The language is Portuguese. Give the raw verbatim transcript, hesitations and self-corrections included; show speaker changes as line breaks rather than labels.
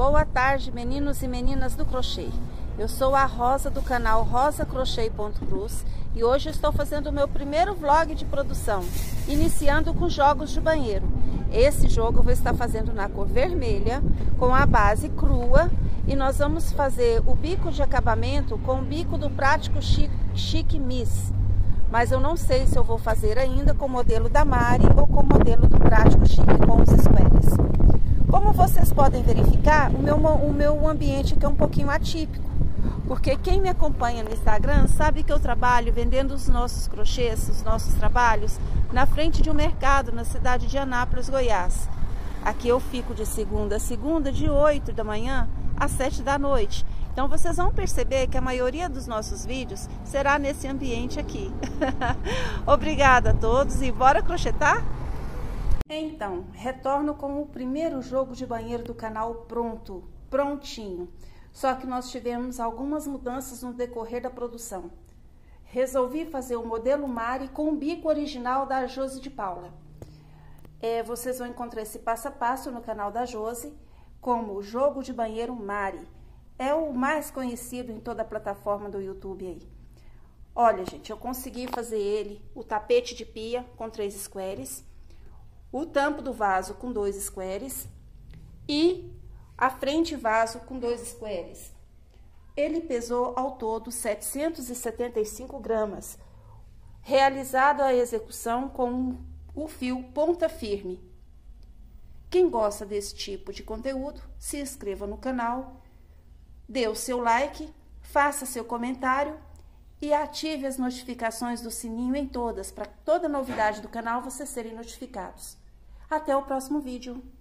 Boa tarde, meninos e meninas do crochê. Eu sou a Rosa do canal rosa crochê ponto cruz e hoje estou fazendo o meu primeiro vlog de produção, iniciando com jogos de banheiro. Esse jogo eu vou estar fazendo na cor vermelha, com a base crua, e nós vamos fazer o bico de acabamento com o bico do Prático Chic, Chic Miss. Mas eu não sei se eu vou fazer ainda com o modelo da Mari ou com o modelo do Prático Chic com os squares. Como vocês podem verificar, o meu, o meu ambiente aqui é um pouquinho atípico, porque quem me acompanha no Instagram sabe que eu trabalho vendendo os nossos crochês, os nossos trabalhos, na frente de um mercado na cidade de Anápolis, Goiás. Aqui eu fico de segunda a segunda, de oito da manhã às sete da noite. Então vocês vão perceber que a maioria dos nossos vídeos será nesse ambiente aqui. Obrigada a todos e bora crochetar? Então, retorno com o primeiro jogo de banheiro do canal pronto, prontinho. Só que nós tivemos algumas mudanças no decorrer da produção. Resolvi fazer o modelo Mari com o bico original da Josi de Paula. É, vocês vão encontrar esse passo a passo no canal da Josi, como o jogo de banheiro Mari. É o mais conhecido em toda a plataforma do YouTube aí. Olha, gente, eu consegui fazer ele, o tapete de pia com três squares, o tampo do vaso com dois squares e a frente vaso com dois squares. Ele pesou ao todo setecentos e setenta e cinco gramas, realizado a execução com o fio ponta firme. Quem gosta desse tipo de conteúdo, se inscreva no canal, dê o seu like, faça seu comentário e ative as notificações do sininho em todas, para toda novidade do canal vocês serem notificados. Até o próximo vídeo.